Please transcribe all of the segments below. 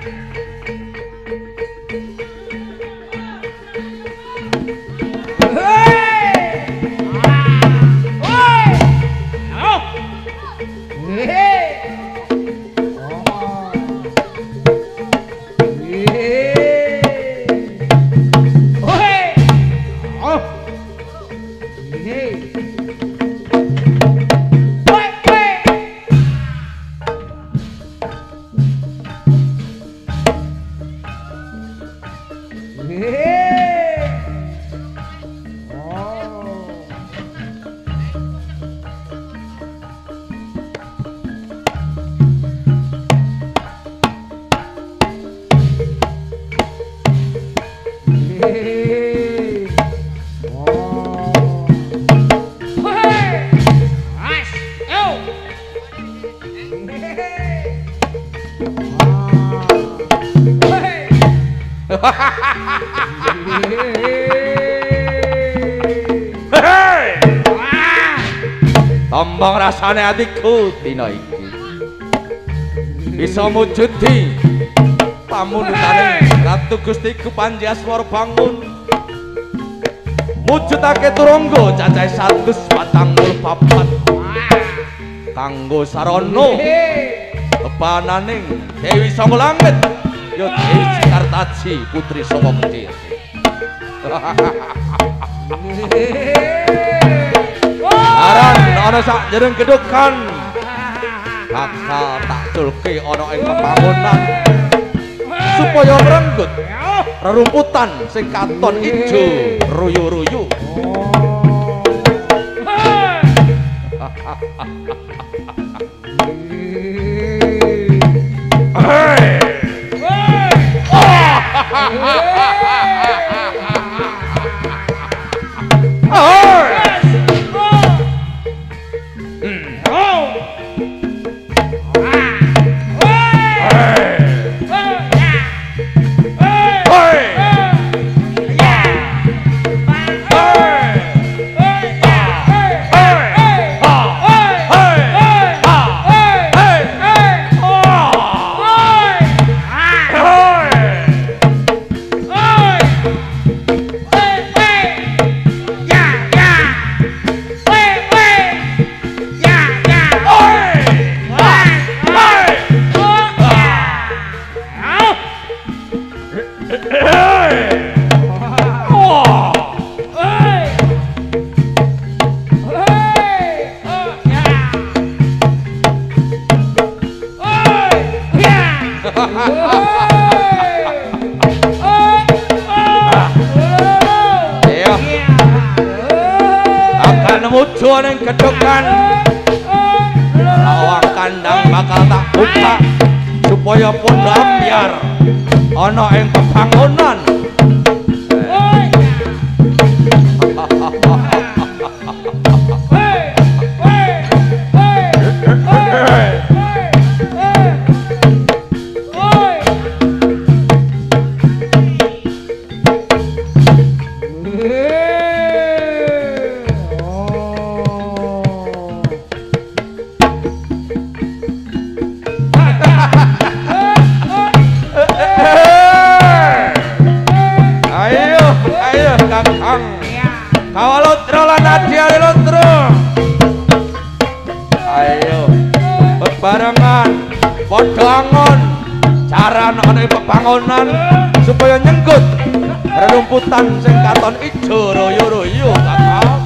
Tombong rasane atiku dina iki bisa mujudi pamunutane Ratu Gustiku Panjiaswara Bangun mujudake turangga cacahe 144 kanggo sarana bebananing Dewi Sanga Langit ya Dewi Sekartaji putri saka Kediri. Aran ana sak jereng gedukan bakal tak culke ana ing pembangunan supaya merenggut rerumputan sing katon ijo ruyu-ruyu. Ning gedokan lawang kandang bakal tak buka supaya pondo ambyar ana ing pembangunan. Supaya nyenggut rerumputan sing katon ijo royo-royo kakak.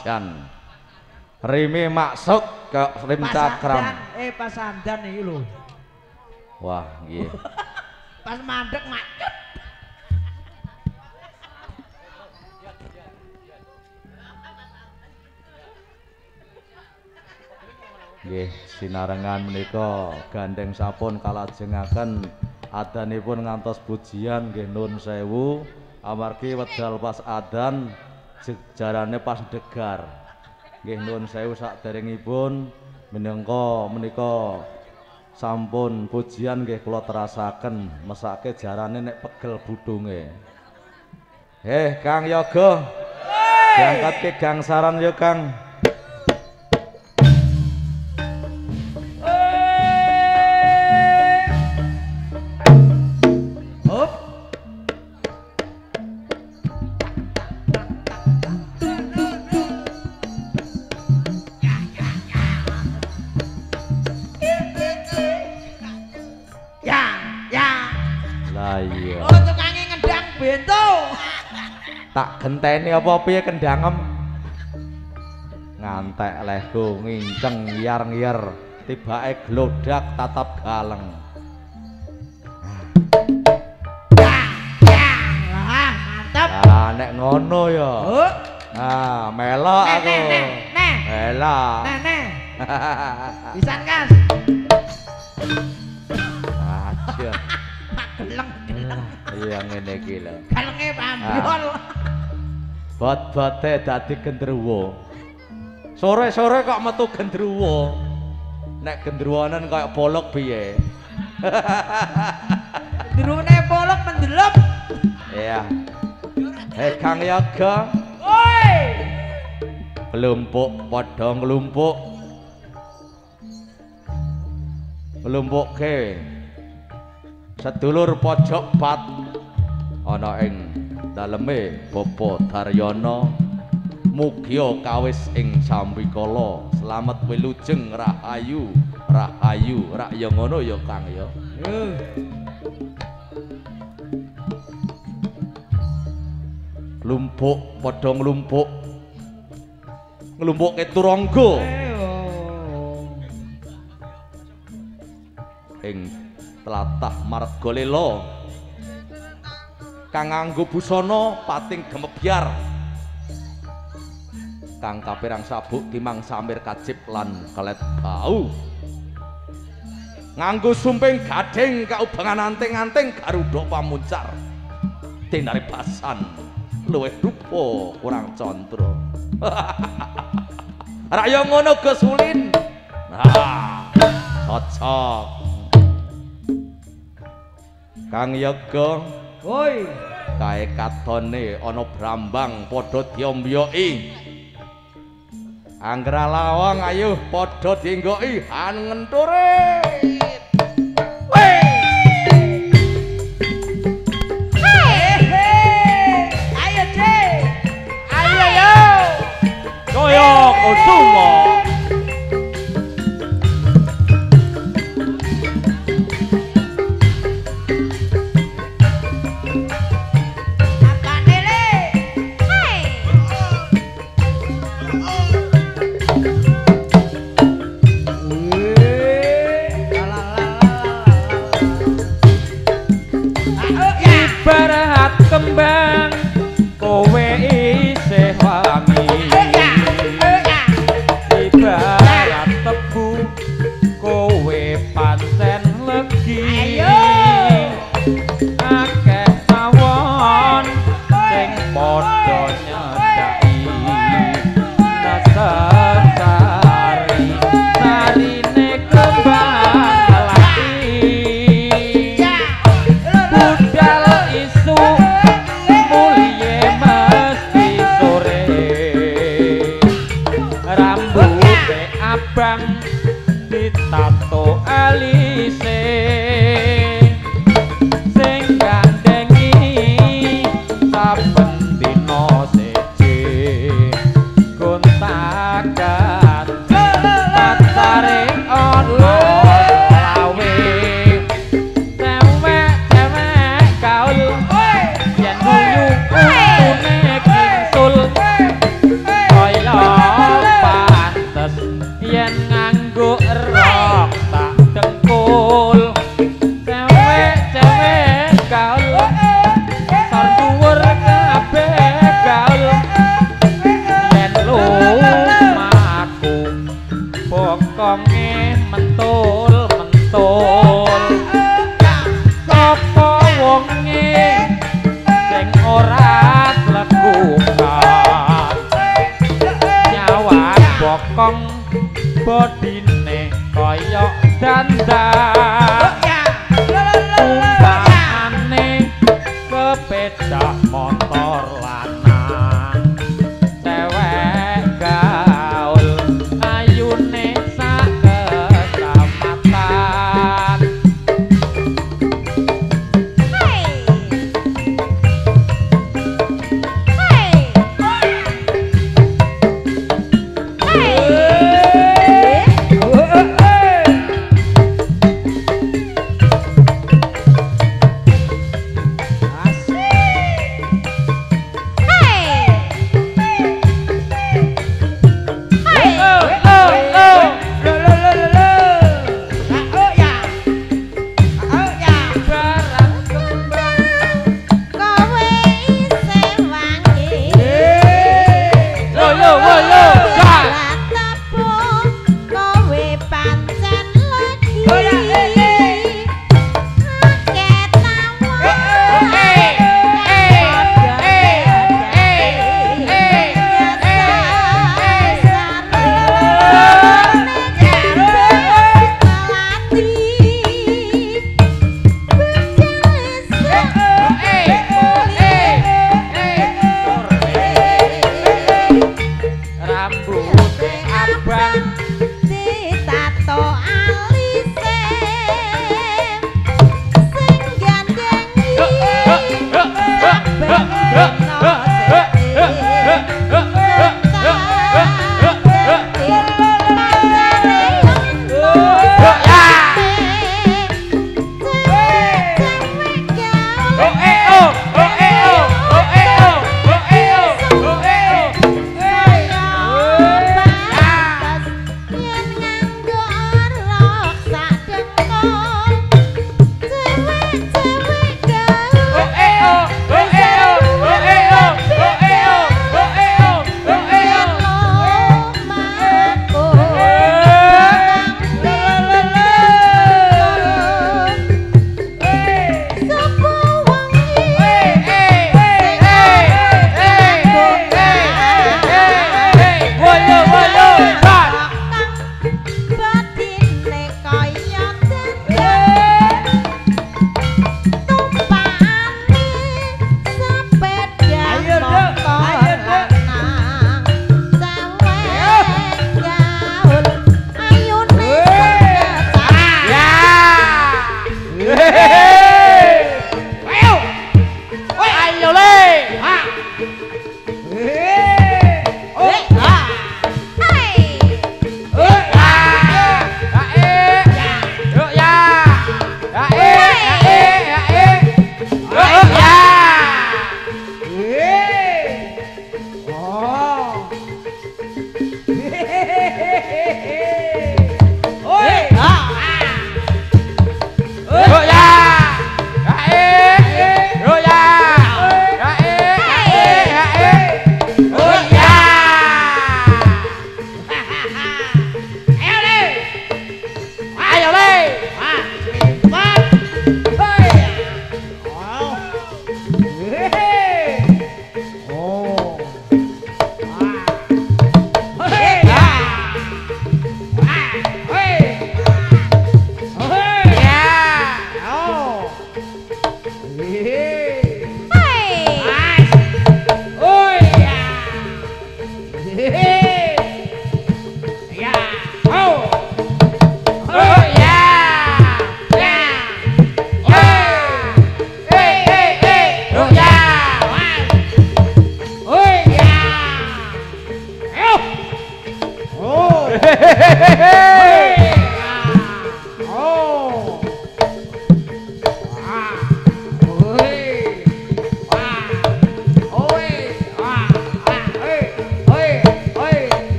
Pajan. Rime maksud ke rim cakram. Pas sandan iki lho. Wah, nggih. Pas mandek macet. Nggih, sinarengan menika gandeng sapun kalajengaken adanipun ngantos pujian nggih nun sewu amargi wedal pas adan jarane pas degar. Nggih nun sewu saderengipun menika sampun pujian nggih kula terasaken mesake jarane nek pegel budunge. Kang Yoga. Diangkatke gangsaran yo Kang. Tak genteni apa piye kendangem ngantek lehku nginceng ngiyar-ngiyar tibake glodak tatap galeng Mantap nek ngono ya melok aku melok pisan Kas aja geleng iya ngene iki lho galenge pambiol bot-bote dadi gendruwo sore-sore kok metu gendruwo nek gendruwonen kaya polok piye gendruwone polok mendelep iya Kang Yoga oi nglumpuk padha nglumpukke sedulur pojok pat ana ing daleme Bapa Daryono mugya kawis ing sambikala slamet wilujeng rahayu rak ya ngono ya Kang ya lumpuk padha nglumpukke turangga ing tlatah Margalela kang nganggo busana pating gemebyar kang kapirang sabuk timang samir kacip lan kelet bau nganggo sumping gading kaubangan anting-anting garuda pamuncar tindari basan luwih rupa kurang condro rak yo ngono Gus Ulin cocok Kang Yoga woi kae katone ana brambang padha diombyoki anggra lawang ayo padha dienggoki ngenture ayo Cek ayo yo koyo kusumo kembang kowe isih wangi ibarat tebu kowe pancen legi akeh mawon sing padha nyedaki nasari sarine kembang lagi budal isu abang ditato alise sing gandengi saben dina seje kontakan patare ana lawe cewek kaul yen guyu untune kinsul koyo dandan umpamane kepedak motor lanang cewek gaul ayune sak kecamatan rambut abang ditato alise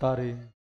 Tari